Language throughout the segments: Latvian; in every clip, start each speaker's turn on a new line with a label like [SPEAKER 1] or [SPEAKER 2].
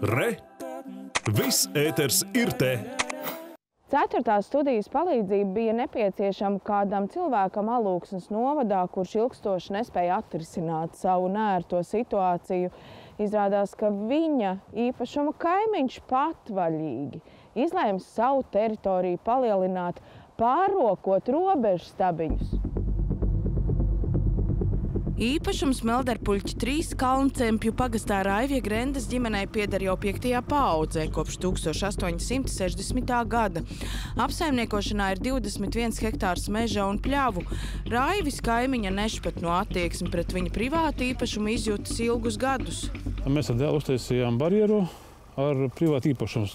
[SPEAKER 1] Re! Viss ēters ir te!
[SPEAKER 2] 4. studijas palīdzība bija nepieciešama kādam cilvēkam Alūksnes novadā, kurš ilgstoši nespēja atrisināt savu nērto situāciju. Izrādās, ka viņa īpašuma kaimiņš patvaļīgi izlēma savu teritoriju palielināt, pārrokot robežu stabiņus. Īpašums Melderpuļķa 3 Kalncempju pagastā Raivie Grendes ģimenei pieder jau 5. paaudzē, kopš 1860. gada. Apsaimniekošanā ir 21 hektārs meža un pļavu. Raivis kaimiņa nešpatno attieksmi pret viņa privātu īpašumu izjūtas ilgus gadus.
[SPEAKER 3] Mēs ar dēlu uztaisījām barjeru ar privātu īpašums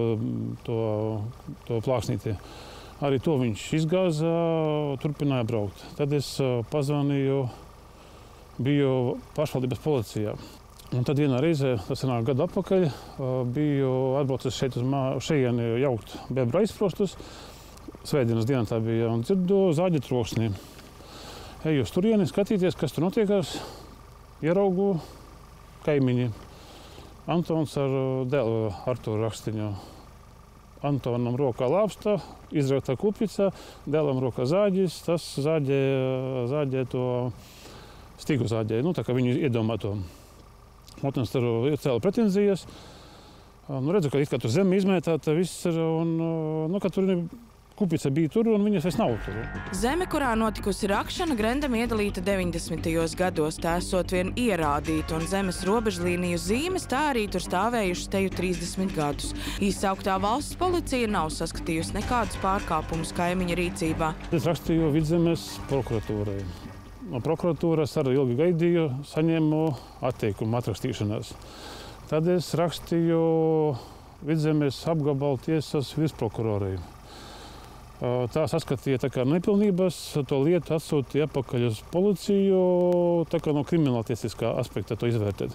[SPEAKER 3] to plāksnīti. Arī to viņš izgāza, turpināja braukt. Tad es pazvanīju, biju pašvaldības policijā. Un tad vienā reizē, tas ir gadu atpakaļ, biju atbraucis šeit uz šejieni jaukt bebra aizprostus. Svētdienas dienā tā bija, un dzirdu zāģi troksni. Eju uz turieni, skatīties, kas tur notiekās. Ieraugu kaimiņi. Antons ar dēlu Arturu Rakstiņu. Antonam rokā lāpsta, izrautā kupica, dēlam rokā zāģis, tas zāģē to stigu zāģēja, tā kā viņu iedomāto. Otrs tur cēla pretenzijas. Redzu, ka tur zeme izmētāta viss ir, un ka tur kupica bija tur, un viņas vairs nav tur.
[SPEAKER 2] Zeme, kurā notikusi rakšana, Grendam iedalīta 90. gados, tā esot vien ierādīta, un zemes robežlīniju zīmes tā arī tur stāvējušas teju 30 gadus. Izsauktā valsts policija nav saskatījusi nekādus pārkāpumus kaimiņa rīcībā.
[SPEAKER 3] Es rakstīju Vidzemes prokuratūrai. No prokuratūras arī ilgi gaidīju, saņēmu atteikumu atrakstīšanās. Tad es rakstīju Vidzemes apgabalu tiesas virsprokurorai. Tā saskatīja tā kā nepilnības, to lietu atsūtīja atpakaļ uz policiju, tā kā no krimināltiesiskā aspekta to izvērtēt.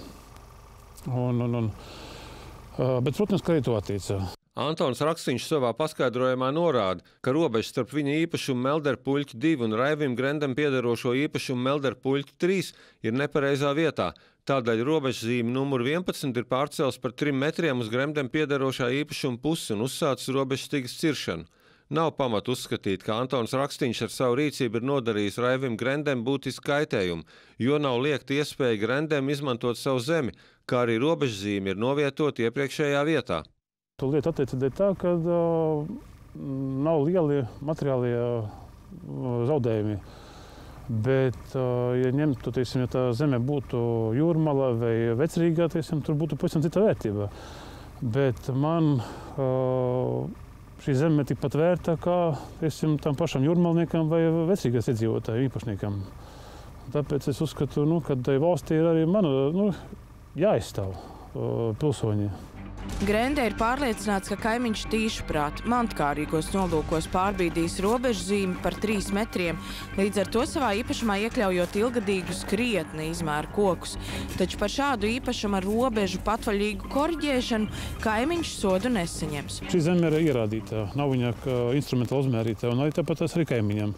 [SPEAKER 3] Bet, protams, ka arī to atteica.
[SPEAKER 4] Antons Rakstiņš savā paskaidrojumā norāda, ka robeža starp viņa īpašumu Melderpuļķa 2 un Raivim Grendam piederošo īpašumu Melderpuļķa 3 ir nepareizā vietā. Tādēļ robežzīme numur 11 ir pārcēls par 3 metriem uz Grendam piederošā īpašuma pusi un uzsācis robežstigas ciršanu. Nav pamata uzskatīt, ka Antons Rakstiņš ar savu rīcību ir nodarījis Raivim Grendam būtisku kaitējumu, jo nav liekta iespēja Grendam izmantot savu zemi, kā arī robežzīme ir novietota iepriekšējā vietā.
[SPEAKER 3] To lietu atteica dēļ tā, ka nav lieli materiālie zaudējumi. Bet, ja ņemtu, ja tā zeme būtu Jūrmala vai Vecrīgā, tur būtu pavisam cita vērtība. Bet man šī zeme ir tikpat vērta kā tam pašam jūrmalniekam vai Vecrīgās iedzīvotāju īpašniekam. Tāpēc es uzskatu, ka valstī ir arī jāizstāv pilsoņi.
[SPEAKER 2] Grende ir pārliecināts, ka kaimiņš tīšprāt mantkārīgos nolūkos pārbīdīs robežzīmi par 3 metriem, līdz ar to savā īpašumā iekļaujot ilgadīgus krietni izmēra kokus. Taču par šādu īpašuma robežu patvaļīgu koriģēšanu kaimiņš sodu nesaņems.
[SPEAKER 3] Šī zeme ir ierādīta, nav viņa instrumentāli uzmērīta, un arī tāpat tas arī kaimiņam.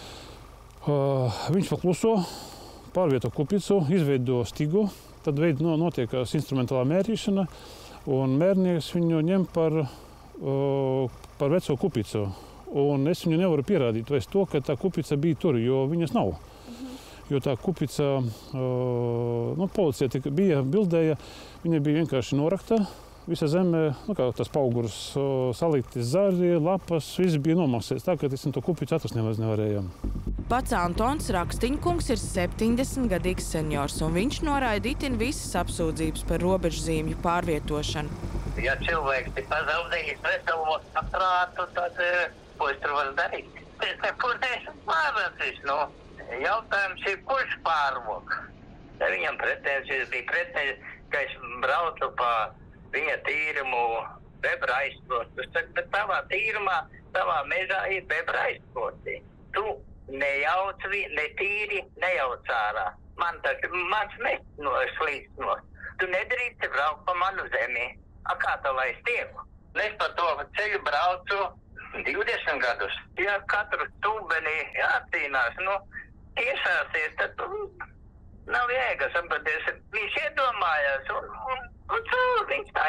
[SPEAKER 3] Viņš pakluso, pārvieto kupicu, izveido stigu, tad notiekās instrumentālā mērīšana. Un mērnieks viņu ņem par veco kupicu. Un es viņu nevaru pierādīt vairs to, ka tā kupica bija tur, jo viņas nav. Jo tā kupica, policija bija bildēja, viņa bija vienkārši norakta. Visa zeme, kā tas paugurs, salikti zari, lapas, viss bija nomaksēts tā, ka to kupicu atrast nevarējām.
[SPEAKER 2] Pats Antons Rakstiņkungs ir 70-gadīgs seniors, un viņš noraida itin visas apsūdzības par robežzīmju pārvietošanu.
[SPEAKER 5] Ja cilvēks ir pazaudējis veselo saprātu, tad ko es tur varu darīt? Es nekur neesmu pārvērtis, Jautājums ir, kurš pārvok? Ja viņam pretenzijas bija ka es braucu pa viņa tīrumu bebra aizprostus, bet tavā tīrumā, tavā mežā ir bebra aizprosti. Tu nejauc, ne tīri, nejauc ārā. Mans mežs slīst no. Tu nedrīkst braukt pa manu zemi. Kā tā lai es tieku? Es par to ceļu braucu 20 gadus. Ja katru stūbenī jācīnās, tiesāsies, tad nav jēga sapraties. Viņš iedomājās, un viņš tā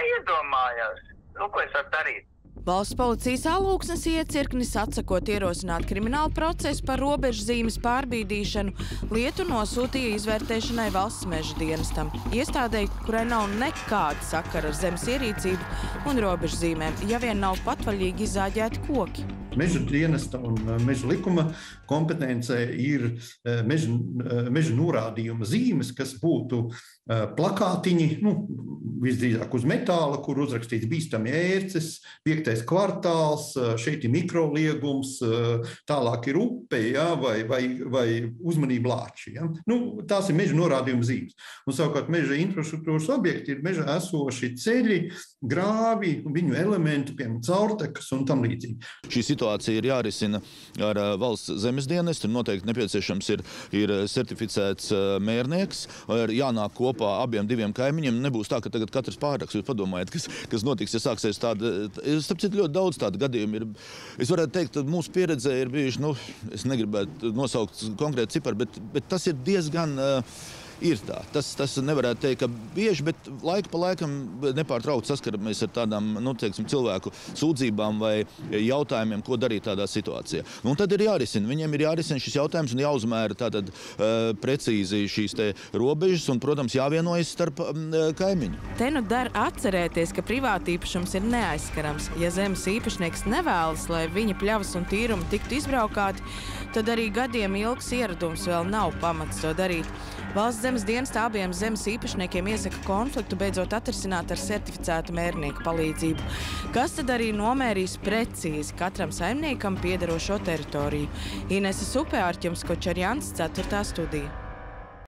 [SPEAKER 5] iedomājās. Nu, ko es varu darīt?
[SPEAKER 2] Valsts policijas Alūksnes iecirknis atsakot ierosināt kriminālu procesu par robežzīmes pārbīdīšanu, lietu nosūtīja izvērtēšanai Valsts meža dienestam. Iestādei, kurai nav nekāda sakara ar zemes ierīcību un robežzīmēm, ja vien nav patvaļīgi izzāģēti koki.
[SPEAKER 6] Meža dienesta un meža likuma kompetencē ir meža norādījuma zīmes, kas būtu plakātiņi, visdrīzāk uz metāla, kur uzrakstīts bīstami ērces, 5. kvartāls, šeit ir mikroliegums, tālāk ir upe, ja, vai uzmanība lāči. Ja. Tās ir meža norādījuma zīmes. Un savukārt meža infrastruktūras objekti ir meža esoši ceļi, grāvi, viņu elementi, piemēram, caurtekas un tam līdzīgi.
[SPEAKER 7] Šī situācija ir jārisina ar valsts zemes dienestu. Noteikti nepieciešams ir certificēts mērnieks, ir jānāk kopā abiem diviem kaimiņiem. Nebūs tā, ka tagad katrs pārraks. Jūs padomājat, kas notiks, ja sāksies tāda. Starp citu, ļoti daudz tādu gadījumu ir. Es varētu teikt, ka mūsu pieredzē ir bijuši, es negribētu nosaukt konkrētu ciparu, bet tas ir diezgan ir tā. Tas nevarētu teikt, ka bieži, bet laiku pa laikam nepārtraukti saskaramies ar tādām, cilvēku sūdzībām vai jautājumiem, ko darīt tādā situācijā. Un tad ir jārisina. Viņiem ir jārisina šis jautājums un jāuzmēra tātad precīzi šīs te robežas un, protams, jāvienojas starp kaimiņu.
[SPEAKER 2] Te der atcerēties, ka privātīpašums ir neaizskarams. Ja zemes īpašnieks nevēlas, lai viņa pļavas un tīrumi tiktu izbraukāti, tad arī gadiem ilgs ieradums vēl nav pamats to darīt. Valsts zemes dienesta abiem zemes īpašniekiem iesaka konfliktu beidzot atrisināt ar certificētu mērnieku palīdzību, kas tad arī nomērīs precīzi katram saimniekam piederošo teritoriju. Inese Supē, Arķems Kočerjans, 4. studija.